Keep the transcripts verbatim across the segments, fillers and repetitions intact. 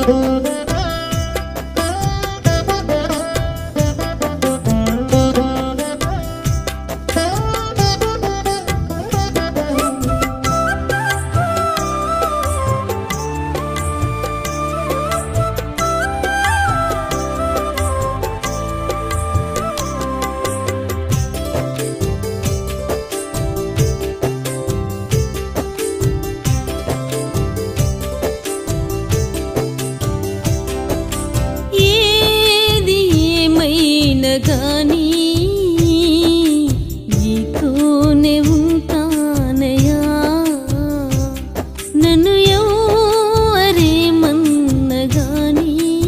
గాని నీతోనే ఉంటానయ్యా నన్ను ఎవరేమన్నా గాని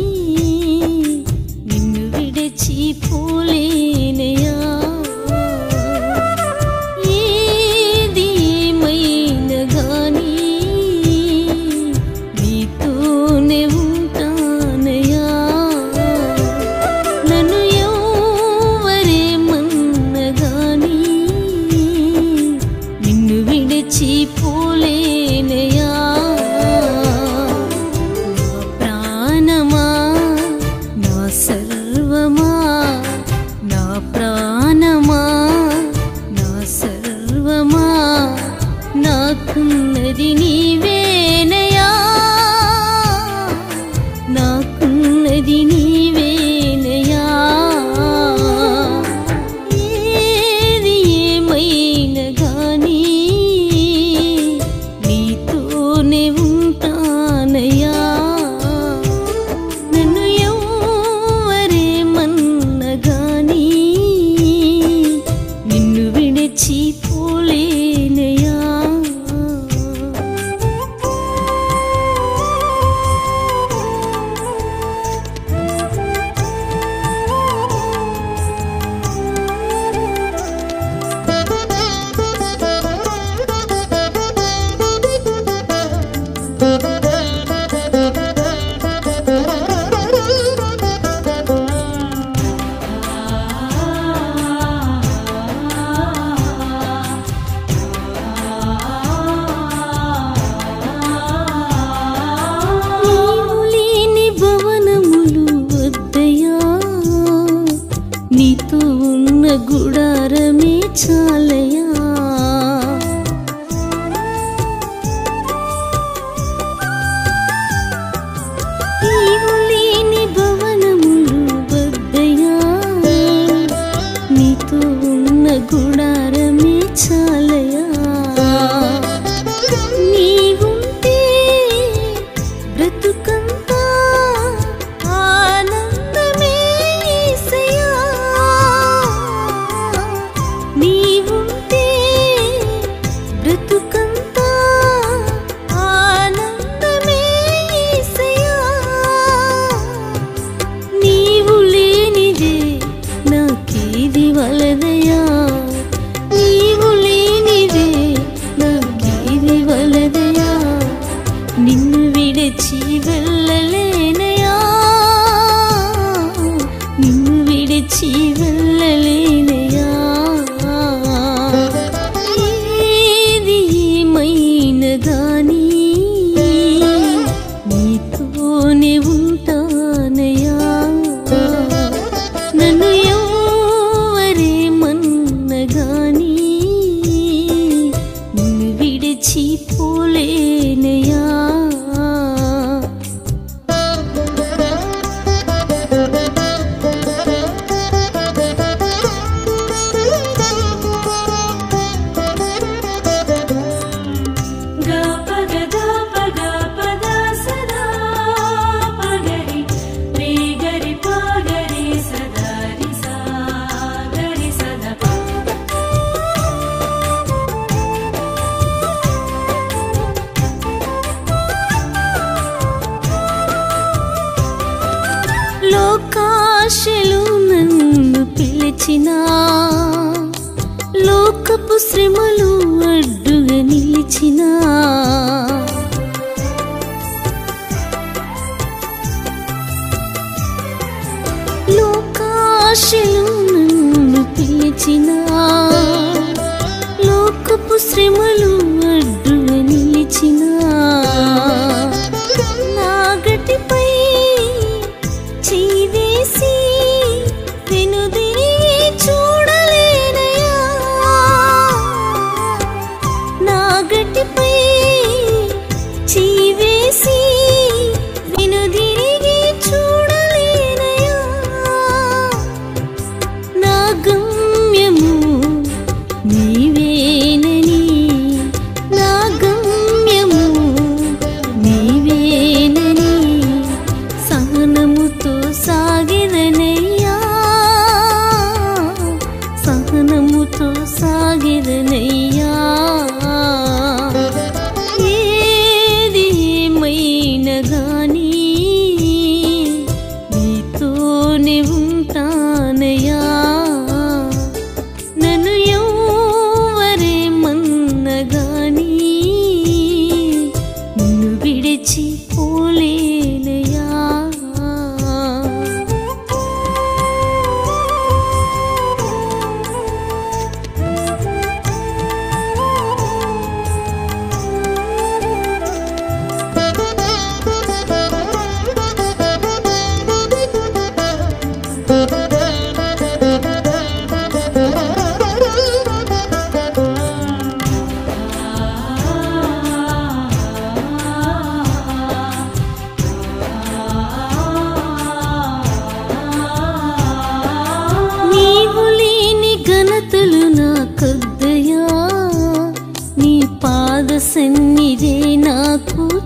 నిన్ను విడిచి పోలేనయ్యా ఏది ఏమైనా గాని నీతోనే ఉంటానయ్యా నన్ను పోలేనయా నా ప్రాణమా నా సర్వమా నా ప్రాణమా నా సర్వమా నాకున్నది నీవేనయా నాకున్నది నీవేనయా ఏది ఏమైనా గాని ఉంటానయ్యా నన్ను ఎవరేమన్నా గాని నిన్ను విడిచి పోలేనయా నీతో ఉన్న గుడారమే చాలయా నీవు లేని భవనములు వద్దయా నీతో ఉన్న గుడారమే చాలయా నీవుంటే బ్రతుకంతా బ్రతుకంతా ఆనందమే యేసయ్యా నీవు లేనిదే నాకేది వలదయా నీవు లేనిదే నాకేది వలదయా నిన్ను విడిచి వెళ్ళలేనయా నిన్ను విడిచి వెళ్ళలేనయా గాని నీతోనే ఉంటానయ్యా నన్ను ఎవరేమన్నా గాని నిన్ను విడిచి పోలేనయా లోకాశలు నన్ను పిలిచినా లోకపు శ్రమలు అడ్డుగా నిలిచినా లోకాశలు నన్ను పిలిచినా లోకపు శ్రమలు అడ్డుగా నిలిచినా నా గటిపై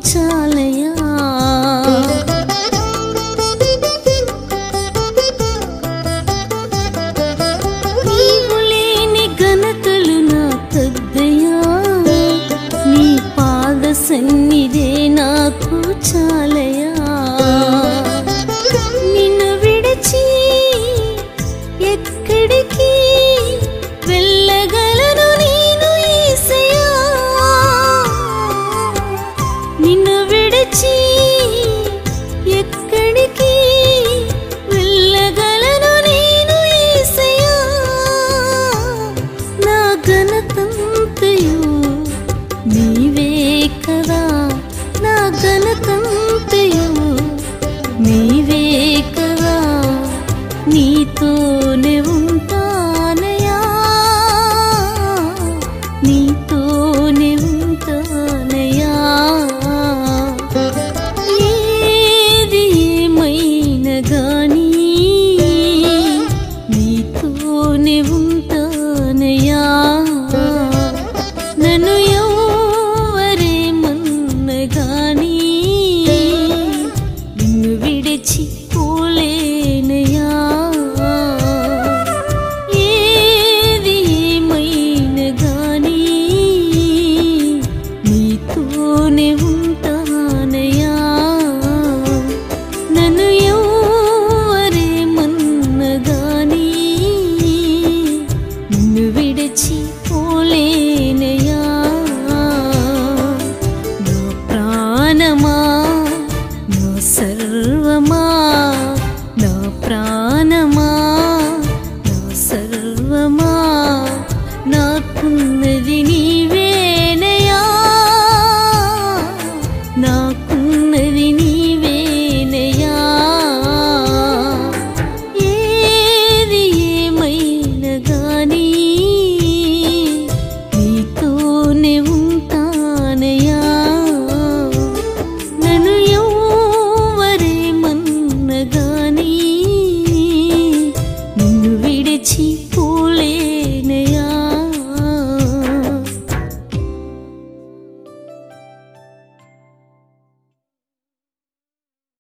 చాలయా నీవు లేని ఘనతలు నాకద్దయా నీ పాద సన్నిధే నాకు చాలయా నిన్ను విడిచి ఎక్కడికి వెళ్ళగలను నేను యేసయ్యా నిన్ను విడిచి ఎక్కడికి వెళ్ళగలను నేను యేసయ్యా నా ఘనతంతయు నీవే కదా నా ఘనతంతయు నీవే కదా నీతోనే ఉంటానయా నీతోనే ఉంటానయా ఏది ఏమైనా గానీ నీతోనే ఉంటానయా నన్ను ఎవరేమన్నా గానీ నిన్ను విడిచి పోలేనయా ఏది ఏమైనా గానీ నీతోనే ఉంటానయా నన్ను ఎవరేమన్నా గానీ నిన్ను విడిచి పోలేనయా నా ప్రాణమా నా సర్వ